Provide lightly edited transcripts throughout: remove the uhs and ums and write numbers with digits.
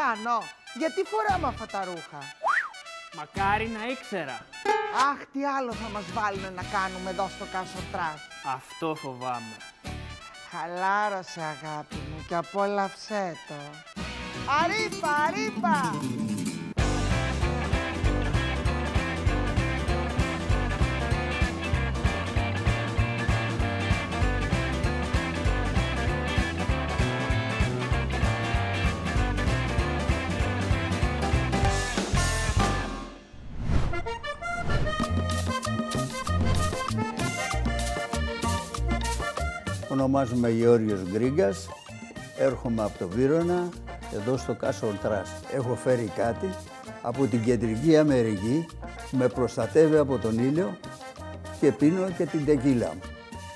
κάνω. Γιατί φοράμε αυτά τα ρούχα? Μακάρι να ήξερα. Αχ, τι άλλο θα μας βάλουν να κάνουμε εδώ στο Κασοτράς. Αυτό φοβάμαι. Χαλάρωσε, αγάπη μου, και απόλαυσέ το. Αρίπα, αρίπα! Ονομάζομαι Γεώργιος Γκρίγκας, έρχομαι από το Βύρωνα, εδώ στο Κασοτράς. Έχω φέρει κάτι από την Κεντρική Αμερική, με προστατεύει από τον ήλιο και πίνω και την τεκίλα μου.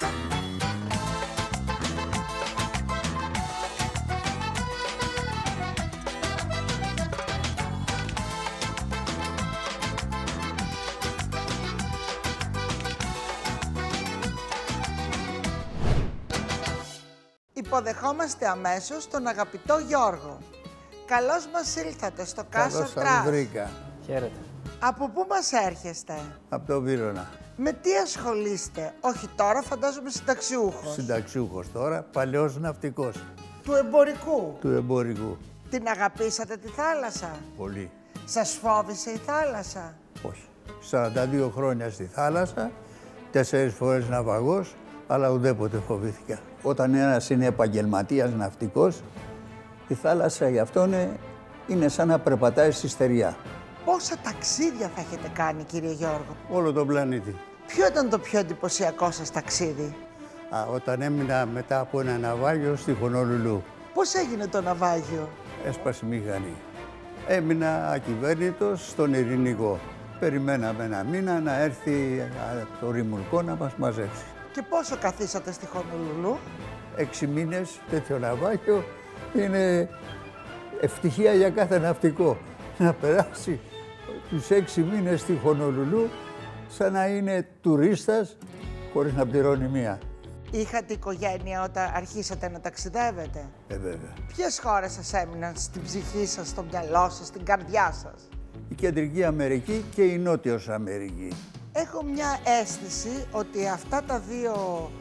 Υποδεχόμαστε αμέσως τον αγαπητό Γιώργο. Καλώς μας ήλθατε στο Κασοτράς. Καλώς σας βρήκα. Χαίρετε. Από πού μας έρχεστε? Από το Βύρωνα. Με τι ασχολείστε? Όχι τώρα, φαντάζομαι συνταξιούχος. Συνταξιούχος τώρα, παλαιός ναυτικός. Του εμπορικού. Του εμπορικού. Την αγαπήσατε τη θάλασσα? Πολύ. Σας φόβησε η θάλασσα? Όχι. 42 χρόνια στη θάλασσα, 4 φορές ναυαγός, αλλά ουδέποτε φοβήθηκα. Όταν ένας είναι επαγγελματίας ναυτικός, η θάλασσα για αυτόν είναι σαν να περπατάει στη στεριά. Πόσα ταξίδια θα έχετε κάνει, κύριε Γιώργο? Όλο τον πλανήτη. Ποιο ήταν το πιο εντυπωσιακό σας ταξίδι? Όταν έμεινα μετά από ένα ναυάγιο στη Χονολουλού. Πώς έγινε το ναυάγιο? Έσπασε μηχανή. Έμεινα ακυβέρνητος στον Ειρηνικό. Περιμέναμε ένα μήνα να έρθει το ρημουλκό να μας μαζέψει. Και πόσο καθίσατε στη Χονολουλού? 6 μήνες τέτοιο ναυάγιο είναι ευτυχία για κάθε ναυτικό. Να περάσει τους 6 μήνες στη Χονολουλού σαν να είναι τουρίστας χωρίς να πληρώνει μία. Είχατε οικογένεια όταν αρχίσατε να ταξιδεύετε? Βέβαια. Ποιες χώρες σας έμειναν στην ψυχή σας, στο μυαλό σας, στην καρδιά σας? Η Κεντρική Αμερική και η Νότιος Αμερική. Έχω μια αίσθηση ότι αυτά τα δύο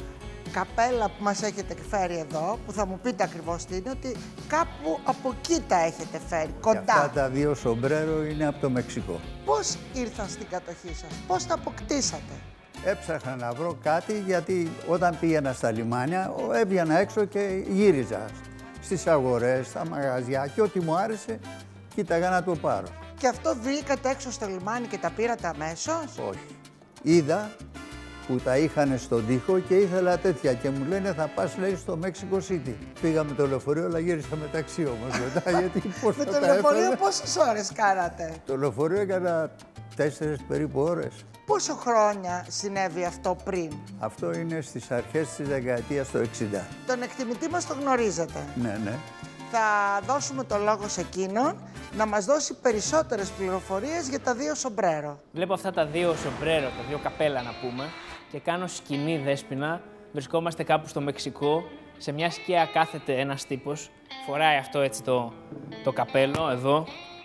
καπέλα που μας έχετε φέρει εδώ, που θα μου πείτε ακριβώς τι είναι, ότι κάπου από εκεί τα έχετε φέρει, κοντά. Και αυτά τα δύο σομπρέρο είναι από το Μεξικό. Πώς ήρθαν στην κατοχή σας, πώς τα αποκτήσατε? Έψαχνα να βρω κάτι, γιατί όταν πήγαινα στα λιμάνια, έβγαινα έξω και γύριζα στις αγορές, στα μαγαζιά και ό,τι μου άρεσε, κοίταγα να το πάρω. Και αυτό βγήκατε έξω στο λιμάνι και τα πήρατε αμέσως? Όχι. Είδα που τα είχαν στον τοίχο και ήθελα τέτοια και μου λένε θα πας, λέει, στο Mexico City. Πήγα με το λεωφορείο, αλλά γύρισα με ταξί όμως μετά, γιατί πώς Με θα το τα λεωφορείο έφερα. πόσες ώρες κάνατε? Το λεωφορείο έκανα 4 περίπου ώρες. Πόσο χρόνια συνέβη αυτό πριν? Αυτό είναι στις αρχές της δεκαετίας του 60. Τον εκτιμητή μας το γνωρίζετε. Ναι, ναι. Θα δώσουμε το λόγο σε εκείνον να μας δώσει περισσότερες πληροφορίες για τα δύο σομπρέρο. Βλέπω αυτά τα δύο σομπρέρο, τα δύο καπέλα να πούμε, και κάνω σκηνή Δέσποινα. Βρισκόμαστε κάπου στο Μεξικό. Σε μια σκιά κάθεται ένας τύπος, φοράει αυτό έτσι το καπέλο εδώ,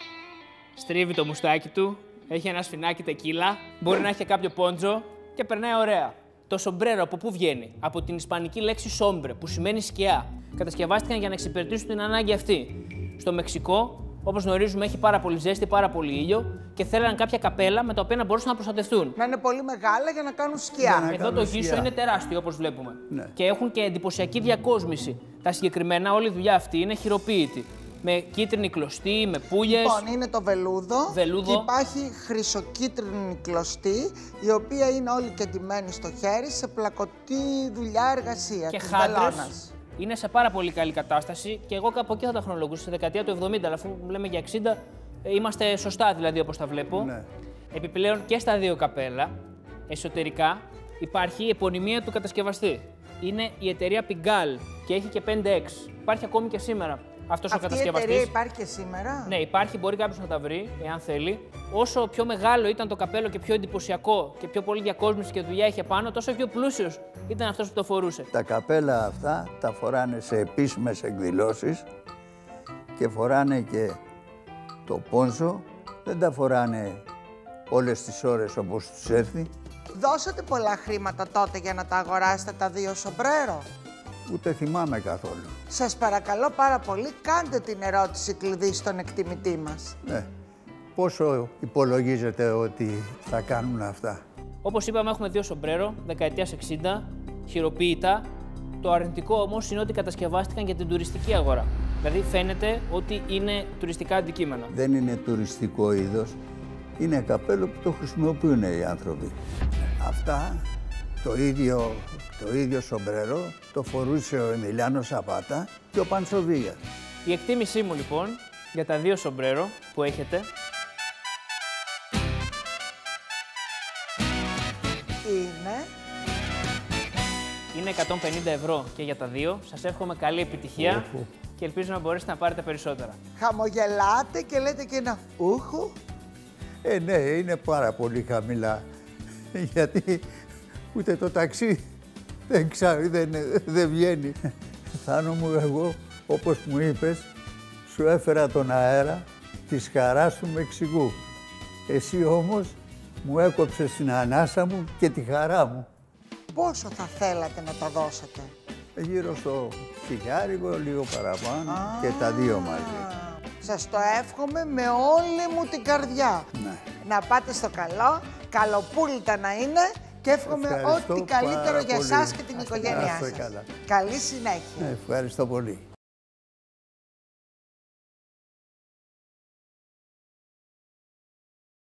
στρίβει το μουστάκι του, έχει ένα σφινάκι τεκίλα, μπορεί να έχει κάποιο πόντζο και περνάει ωραία. Το σομπρέρο από πού βγαίνει? Από την ισπανική λέξη σόμπρε, που σημαίνει σκιά. Κατασκευάστηκαν για να εξυπηρετήσουν την ανάγκη αυτή. Στο Μεξικό, όπως γνωρίζουμε, έχει πάρα πολύ ζέστη, πάρα πολύ ήλιο και θέλαν κάποια καπέλα με τα οποία να μπορούσαν να προστατευτούν. Να είναι πολύ μεγάλα για να κάνουν σκιά. Εδώ το γύσο είναι τεράστιο, όπως βλέπουμε. Ναι. Και έχουν και εντυπωσιακή διακόσμηση. Τα συγκεκριμένα, όλη η δουλειά αυτή είναι χειροποίητη. Με κίτρινη κλωστή, με πούλιες. Λοιπόν, είναι το βελούδο. Βελούδο. Και υπάρχει χρυσοκίτρινη κλωστή, η οποία είναι όλη κεντυμένη στο χέρι σε πλακωτή δουλειά εργασία. Και της χάντρες. βελόνας. Είναι σε πάρα πολύ καλή κατάσταση και εγώ κάπου εκεί θα τα χρονολογούσα, στη δεκαετία του 70, αλλά αφού λέμε για 60, είμαστε σωστά δηλαδή όπως τα βλέπω. Ναι. Επιπλέον και στα δύο καπέλα, εσωτερικά, υπάρχει η επωνυμία του κατασκευαστή. Είναι η εταιρεία Pigalle και έχει και 5X. Υπάρχει ακόμη και σήμερα αυτός ο κατασκευαστής. Αυτή η εταιρεία υπάρχει και σήμερα? Ναι, υπάρχει, μπορεί κάποιος να τα βρει, εάν θέλει. Όσο πιο μεγάλο ήταν το καπέλο και πιο εντυπωσιακό και πιο πολύ διακόσμηση και δουλειά είχε πάνω, τόσο πιο πλούσιος ήταν αυτός που το φορούσε. Τα καπέλα αυτά τα φοράνε σε επίσημες εκδηλώσεις και φοράνε και Το πόνσο δεν τα φοράνε όλες τις ώρες όπως τους έρθει. Δώσατε πολλά χρήματα τότε για να τα αγοράσετε τα 2 σομπρέρο? Ούτε θυμάμαι καθόλου. Σας παρακαλώ πάρα πολύ, κάντε την ερώτηση κλειδί στον εκτιμητή μας. Ναι. Πόσο υπολογίζετε ότι θα κάνουν αυτά? Όπως είπαμε, έχουμε 2 σομπρέρο, δεκαετίας 60, χειροποίητα. Το αρνητικό όμως είναι ότι κατασκευάστηκαν για την τουριστική αγορά. Δηλαδή φαίνεται ότι είναι τουριστικά αντικείμενα. Δεν είναι τουριστικό είδος. Είναι καπέλο που το χρησιμοποιούν οι άνθρωποι. Αυτά, το ίδιο σομπρέρο, το φορούσε ο Εμιλιάνο Σαπάτα και ο Παντσοβίγιας. Η εκτίμησή μου λοιπόν για τα 2 σομπρέρο που έχετε είναι 150 ευρώ και για τα 2. Σας εύχομαι καλή επιτυχία και ελπίζω να μπορέσετε να πάρετε περισσότερα. Χαμογελάτε και λέτε και ένα ούχου. Ναι, είναι πάρα πολύ χαμηλά. Γιατί ούτε το ταξί δεν βγαίνει. Θάνο μου, εγώ, όπως μου είπες, σου έφερα τον αέρα της χαράς του Μεξικού. Εσύ όμως μου έκοψες την ανάσα μου και τη χαρά μου. Πόσο θα θέλατε να τα δώσετε? Γύρω στο 1000, λίγο παραπάνω και τα 2 μαζί. Σας το εύχομαι με όλη μου την καρδιά. Ναι. Να πάτε στο καλό, καλοπούλητα να είναι και εύχομαι ό,τι καλύτερο για εσάς και την οικογένειά σας. Καλή συνέχεια. Ευχαριστώ πολύ.